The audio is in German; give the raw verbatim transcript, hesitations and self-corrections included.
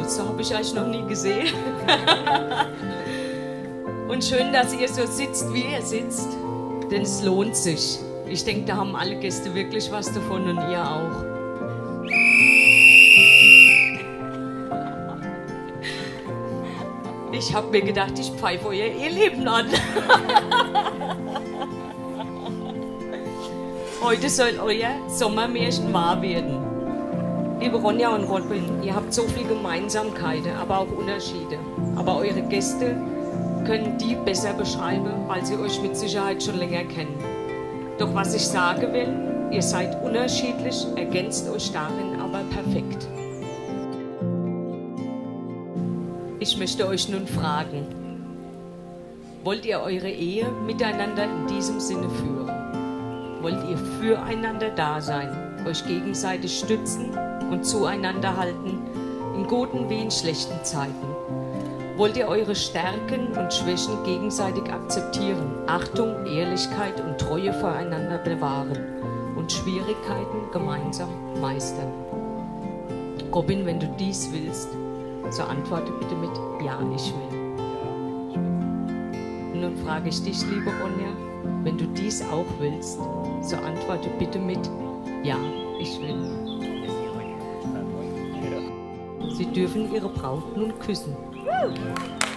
so habe ich euch noch nie gesehen. Und schön, dass ihr so sitzt, wie ihr sitzt. Denn es lohnt sich. Ich denke, da haben alle Gäste wirklich was davon und ihr auch. Ich habe mir gedacht, ich pfeife euer Eheleben an. Heute soll euer Sommermärchen wahr werden. Liebe Ronja und Robin, ihr habt so viele Gemeinsamkeiten, aber auch Unterschiede. Aber eure Gäste können die besser beschreiben, weil sie euch mit Sicherheit schon länger kennen. Doch was ich sagen will, ihr seid unterschiedlich, ergänzt euch darin aber perfekt. Ich möchte euch nun fragen, wollt ihr eure Ehe miteinander in diesem Sinne führen? Wollt ihr füreinander da sein, euch gegenseitig stützen und zueinander halten, in guten wie in schlechten Zeiten? Wollt ihr eure Stärken und Schwächen gegenseitig akzeptieren, Achtung, Ehrlichkeit und Treue voreinander bewahren und Schwierigkeiten gemeinsam meistern? Robin, wenn du dies willst, so antworte bitte mit Ja, ich will. Und nun frage ich dich, liebe Ronja, wenn du dies auch willst, so antworte bitte mit Ja, ich will. Sie dürfen ihre Braut nun küssen.